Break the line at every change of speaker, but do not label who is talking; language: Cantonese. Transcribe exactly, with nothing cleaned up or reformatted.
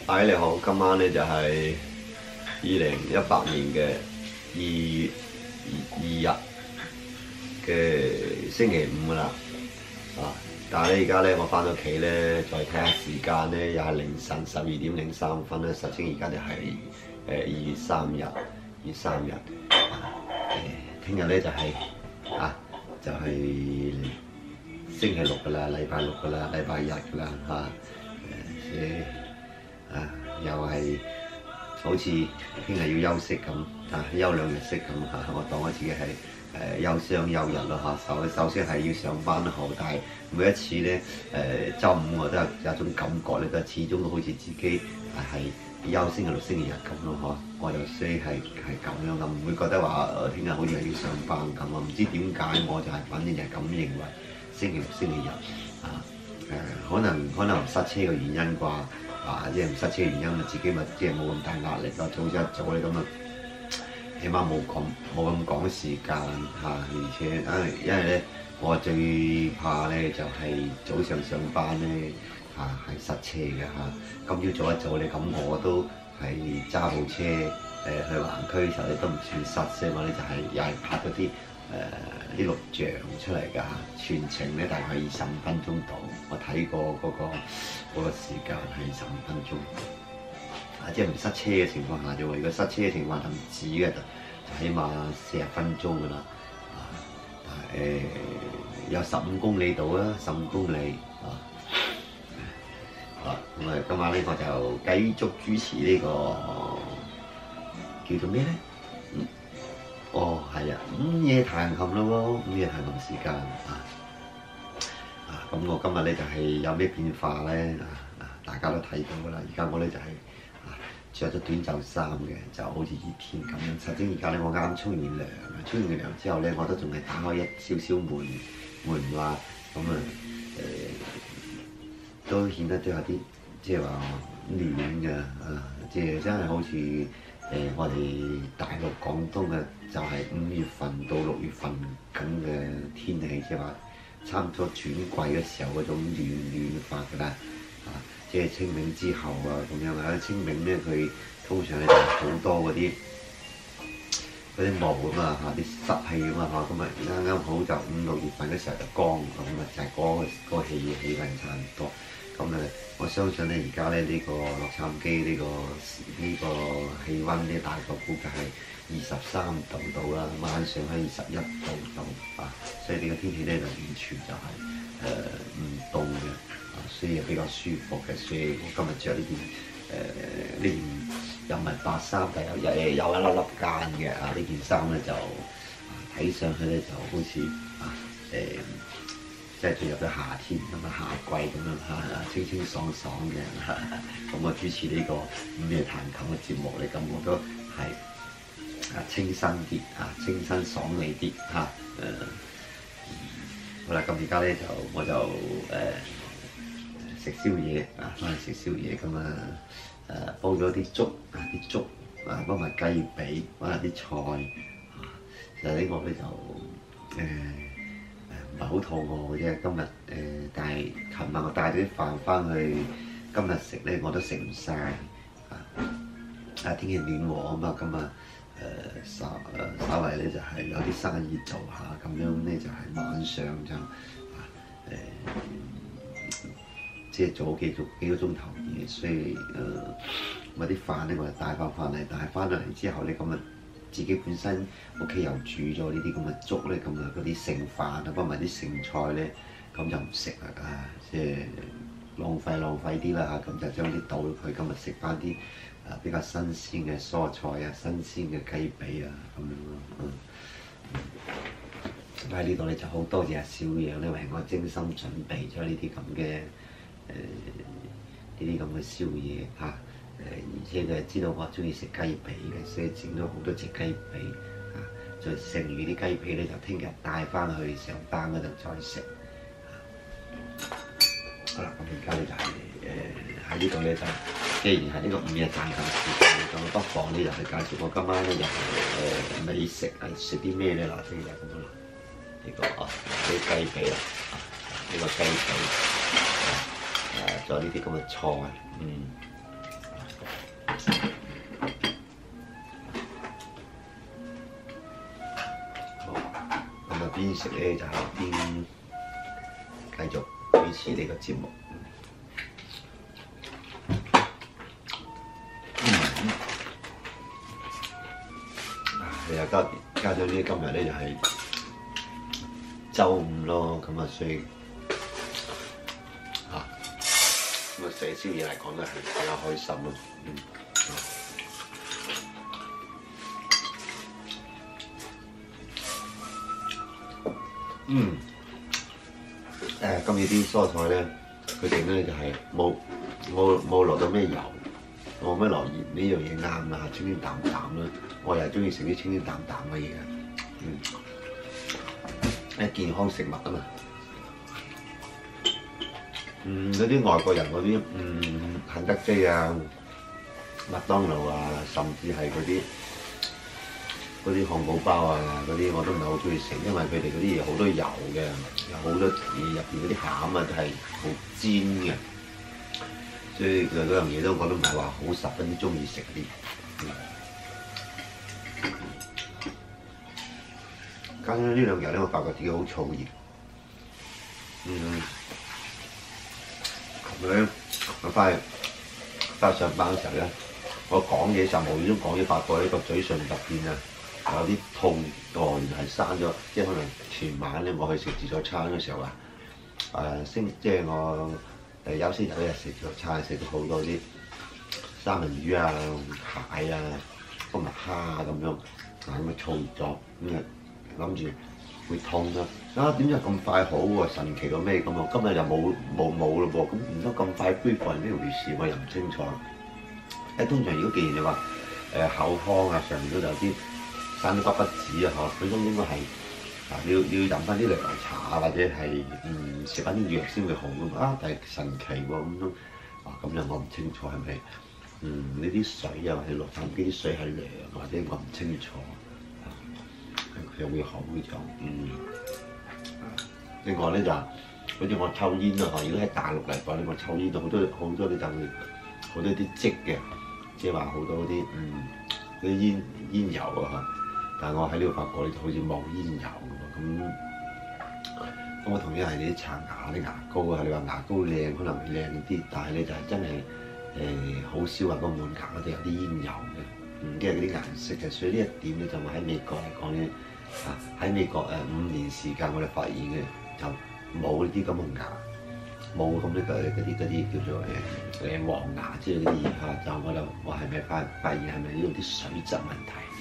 喂，你好，今晚咧就係二零一八年嘅二月二二日嘅星期五噶啦，啊！但係咧而家咧我翻到屋企咧，再睇下時間咧，又係凌晨十二點零三分咧。實情而家就係誒二月三日，二月三日。誒，聽日咧就係、是、啊，就係、是、星期六噶啦，禮拜六噶啦，禮拜日噶啦嚇。誒、啊，啊，又係好似聽日要休息咁，啊，休兩日息咁嚇、啊。我當我自己係誒休雙休日咯嚇。首首先係要上班好，但係每一次咧誒週五我都有有一種感覺咧，都始終都好似自己係休星期六、星期日咁咯嗬。我就所以係係咁樣咁，唔會覺得話誒聽日好似係要上班咁啊。唔知點解我就係、是、反正就係咁認為，星期六、星期日啊誒、呃，可能可能唔塞車嘅原因啩。啊！即係唔塞車原因，咪自己咪即係冇咁大壓力咯。早一早咧咁啊，起碼冇咁冇咁趕時間嚇、啊，而且啊，因為咧我最怕咧就係、是、早上上班咧嚇係塞車嘅嚇。今朝早一早咧咁我都係揸部車誒、呃、去環區嘅時候咧都唔算塞車，我咧就係又係拍嗰啲誒啲錄像出嚟㗎嚇，全程咧大概二十五分鐘到。我睇過嗰、那個嗰、那個時間係十五分鐘，啊即係唔塞車嘅情況下啫喎。如果塞車嘅情況就唔止嘅，就起碼四十分鐘㗎啦。啊誒、呃、有十五公里到啦，十五公里啊。啊咁啊，今晚咧我就繼續主持呢、這個叫做咩咧？嗯，哦係啊，午夜彈琴咯喎，午夜彈琴時間啊。咁我今日咧就係有咩變化咧啊！大家都睇到㗎啦。而家我咧就係啊著咗短袖衫嘅，就好似熱天咁樣。實際而家咧我啱沖完涼啊，沖完涼之後咧我都仲係打開一少少門門罅，咁啊誒都顯得都有啲即係話暖嘅啊！即係真係好似誒、呃、我哋大陸廣東嘅就係五月份到六月份咁嘅天氣，即係話。差唔多轉季嘅時候嗰種暖暖法㗎啦，啊，即係清明之後啊咁樣啊。清明咧佢通常咧就好多嗰啲嗰啲霧啊嘛嚇，啲濕氣啊嘛嚇，咁啊啱啱好就五六月份嘅時候就乾咁啊，就係、是、嗰、那個嗰、那個氣氣温差唔多。咁誒，我相信咧而家咧呢、這個洛杉磯呢、這個呢、這個氣温咧大概估計係二十三度到啦，晚上係二十一度到啊，所以呢個天氣咧就完全就係誒唔凍嘅啊，所以又比較舒服嘅。所以我今日着呢件誒呢件又唔係白衫，但係有有有一粒粒間嘅啊，呢件衫咧就睇上去咧就好似啊誒。呃即係進入咗夏天咁啊，夏季咁樣嚇，清清爽爽嘅。咁我主持呢個午夜彈琴嘅節目咧，咁我都係啊清新啲啊，清新爽利啲嚇。誒、啊嗯，好啦，咁而家咧就我就誒食、呃、宵夜啊，翻去食宵夜咁啊誒煲咗啲粥啊，啲粥啊，煲埋雞髀，揾下啲菜啊。其實呢個咧就誒。呃唔係好肚餓嘅啫，今日誒、呃，但係琴晚我帶咗啲飯翻去，今日食咧我都食唔晒。啊！啊天氣暖和啊嘛，今日誒稍誒稍為咧就係有啲生意做下，咁樣咧就係晚上就啊誒、呃，即係做幾做幾個鐘頭嘢，所以誒我啲飯咧我就帶翻翻嚟，但係翻到嚟之後咧咁啊〜自己本身屋企又煮咗呢啲咁嘅粥咧，咁啊嗰啲剩飯啊，包埋啲剩菜咧，咁就唔食啦啊！即係浪費浪費啲啦嚇，咁就將啲倒咗佢，今日食翻啲啊比較新鮮嘅蔬菜啊，新鮮嘅雞髀啊咁樣咯。嗯，咁喺呢度咧就好多謝阿小楊咧為我精心準備咗呢啲咁嘅誒呢啲咁嘅宵夜嚇。啊誒，而且佢係知道我中意食雞髀嘅，所以整咗好多隻雞髀啊！再剩餘啲雞髀咧，就聽日帶翻去上班嗰度再食。好啦，咁而家咧就係誒喺呢度咧就，既然係呢個午夜彈琴時間，咁不妨咧就去介紹我今晚咧就誒美食係食啲咩咧嗱，即係咁樣啦。呢個啊，啲雞髀啦，呢個雞髀，誒，仲有呢啲咁嘅菜，嗯。 邊食咧就係邊繼續主持呢個節目。嗯，你又加加咗呢？今日咧就係週五咯，咁啊所以啊咁啊食宵夜嚟講咧係比較開心咯。嗯。嗯，誒今日啲蔬菜咧，佢哋咧就係冇冇冇落到咩油，冇咩落鹽，呢樣嘢啱啦，清清淡淡啦。我又係中意食啲清清淡淡嘅嘢，嗯，誒健康食物啊嘛。嗯，嗰啲外國人嗰啲嗯肯德基啊、麥當勞啊，甚至係嗰啲。嗰啲漢堡包啊，嗰啲我都唔係好中意食，因為佢哋嗰啲嘢好多油嘅，有好多嘢入邊嗰啲餡啊都係好煎嘅，所以佢嗰樣嘢都我都唔係話好十分之中意食啲。加上呢兩日咧，我發覺自己好燥熱。嗯，琴日咧我翻去翻去上班嘅時候咧，我講嘢就無意中講嘢，發覺呢個嘴唇入邊啊〜有啲痛，哦，原來係生咗，即係可能前晚咧我去食自助餐嘅時候啊，誒星即係我誒有時有一日食自助餐食咗好多啲三文魚啊、蟹啊、今日蝦啊咁樣，啊咁啊燥咗，咁啊諗住會痛啦，啊點解咁快好喎？神奇到咩咁啊？今日又冇冇冇咯噃，咁唔通咁快恢復係咩回事？我又唔清楚。誒通常如果既然你話誒口腔啊上面都有啲生啲骨骨子啊，嗬，佢都應該係啊，要要飲翻啲涼茶啊，或者係嗯食翻啲藥先會好噶嘛。啊，但係神奇喎咁樣，啊咁樣我唔清楚係咪嗯呢啲水啊，或者洛杉磯啲水係涼，或者我唔清楚，啊佢又會好咗。嗯，另外咧就好似我抽煙啊，如果喺大陸嚟講咧，我抽煙都好多好多啲就會好多啲積嘅，即係話好多啲嗯嗰啲煙煙油啊。但係我喺呢度發覺咧，就好似冇煙油喎。咁咁我同樣係啲刷牙啲牙膏啊，你話牙膏靚可能會靚啲，但係咧就係真係誒好少話個門牙嗰度有啲煙油嘅，嗯，即係嗰啲顏色嘅。所以呢一點咧就我喺美國嚟講咧，啊喺美國誒五年時間我哋發現嘅就冇呢啲咁嘅牙，冇咁呢個嗰啲嗰啲叫做誒誒黃牙之類嗰啲嘢嚇。就我就我係咪發發現係咪呢度啲水質問題？